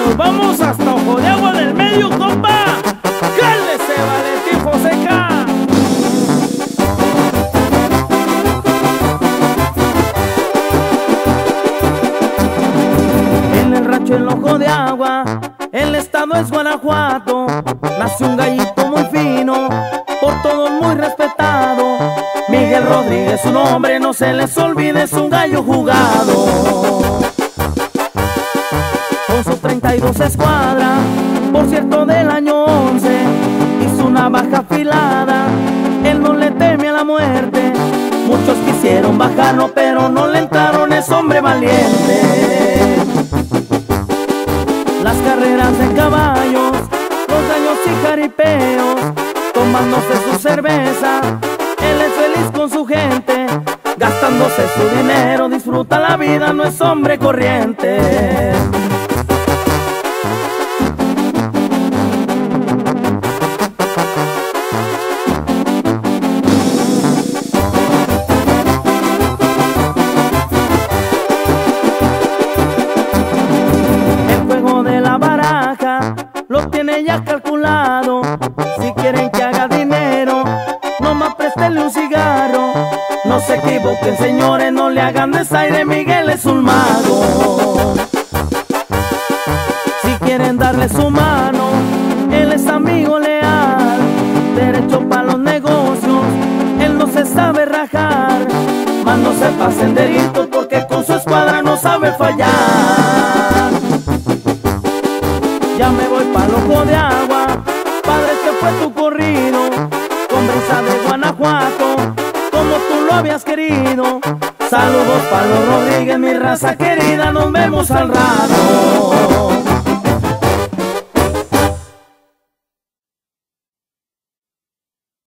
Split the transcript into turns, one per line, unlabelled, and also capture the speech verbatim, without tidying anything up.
Nos vamos hasta Ojo de Agua del Medio, compa. ¡Cálese, Valentín Joseca! En el rancho El Ojo de Agua, el estado es Guanajuato, nació un gallito muy fino, por todos muy respetado. Miguel Rodríguez, su nombre no se les olvide, es un gallo jugado. Con sus treinta y dos escuadras, por cierto del año once, hizo una baja afilada, él no le teme a la muerte. Muchos quisieron bajarlo, pero no le entraron, es hombre valiente. Las carreras de caballos, los gallos y jaripeos, tomándose su cerveza, él es feliz con su gente, gastándose su dinero, disfruta la vida, no es hombre corriente. Lo tiene ya calculado, si quieren que haga dinero, nomás préstenle un cigarro. No se equivoquen, señores, no le hagan desaire, Miguel es un mago. Si quieren darle su mano, él es amigo leal, derecho para los negocios, él no se sabe rajar. Mas no se pasen de gritos, porque con su escuadra no sabe fallar. Ya me voy pa'l Ojo de Agua, padre, este fue tu corrido, con brisa de Guanajuato, como tú lo habías querido. Saludos pa' los Rodríguez, mi raza querida, nos vemos al rato.